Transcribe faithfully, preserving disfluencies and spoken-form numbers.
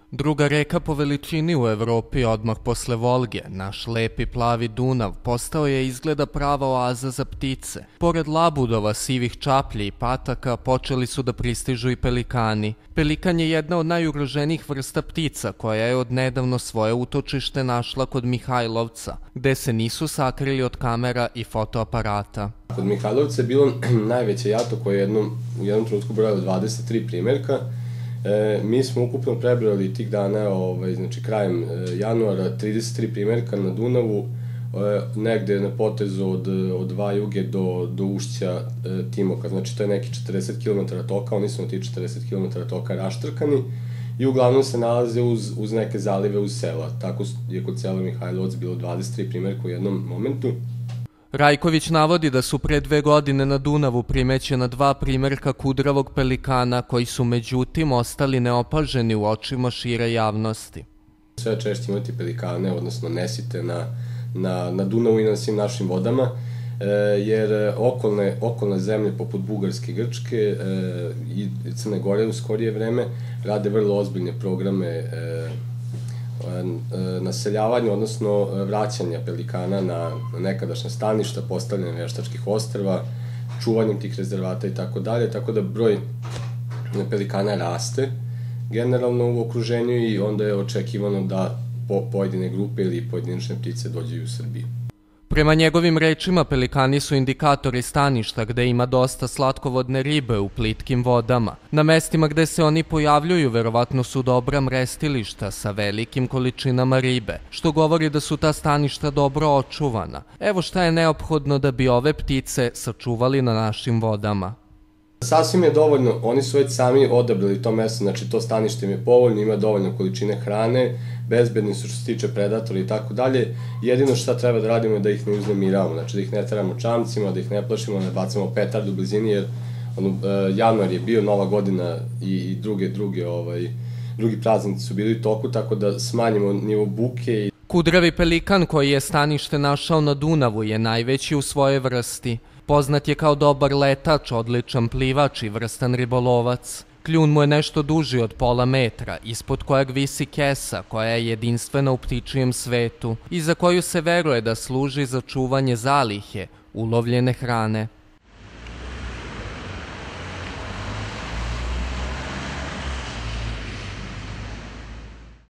Druga reka po veličini u Evropi odmah posle Volge, naš lepi plavi Dunav, postao je izgleda prava oaza za ptice. Pored labudova, sivih čaplji i pataka, počeli su da pristižu i pelikani. Pelikan je jedna od najugroženijih vrsta ptica, koja je odnedavno svoje utočište našla kod Mihajlovca, gde se nisu sakrili od kamera i fotoaparata. Kod Mihajlovca je bilo najveće jato koje je jednom, u jednom trenutku brojalo dvadeset tri primerka. E, mi smo ukupno prebrali tih dana, ovaj, znači krajem e, januara, trideset tri primerka na Dunavu, e, negde na potezu od, od Vajuge do, do ušća e, Timoka, znači to je neki četrdeset kilometara toka, oni su na tih četrdeset kilometara toka raštrkani i uglavnom se nalaze uz, uz neke zalive uz sela, tako je kod sela Mihajlovac bilo dvadeset tri primerka u jednom momentu. Rajković navodi da su pre dve godine na Dunavu primećena dva primerka kudravog pelikana koji su međutim ostali neopaženi u očima šire javnosti. Sve češće imati pelikane, odnosno nesite na, na, na Dunavu i na svim našim vodama, e, jer okolne, okolne zemlje poput Bugarske, Grčke e, i Crne Gore u skorije vreme rade vrlo ozbiljne programe e, naseljavanja, odnosno vraćanja pelikana na nekadašnja staništa, postavljanja veštačkih ostrva, čuvanjem tih rezervata i tako dalje, tako da broj pelikana raste generalno u okruženju i onda je očekivano da pojedine grupe ili pojedinačne ptice dođu u Srbiju. Prema njegovim rečima, pelikani su indikatori staništa gde ima dosta slatkovodne ribe u plitkim vodama. Na mestima gde se oni pojavljuju verovatno su dobra mrestilišta sa velikim količinama ribe, što govori da su ta staništa dobro očuvana. Evo šta je neophodno da bi ove ptice sačuvali na našim vodama. Sasvim je dovoljno, oni su već sami odabrali to mesto, znači to stanište im je povoljno, ima dovoljno količine hrane, bezbedni su što se tiče predatora i tako dalje. Jedino šta treba da radimo je da ih ne uznemiravamo, znači da ih ne teramo čamcima, da ih ne plašimo, ne bacamo petard u blizini, jer ono, januar je bio, Nova godina i, i druge, druge, ovaj, drugi praznici su bili u toku, tako da smanjimo nivo buke. I... Kudravi pelikan koji je stanište našao na Dunavu je najveći u svojoj vrsti. Poznat je kao dobar letač, odličan plivač i vrstan ribolovac. Kljun mu je nešto duži od pola metra, ispod kojeg visi kesa koja je jedinstvena u ptičijem svetu i za koju se veruje da služi za čuvanje zalihe ulovljene hrane.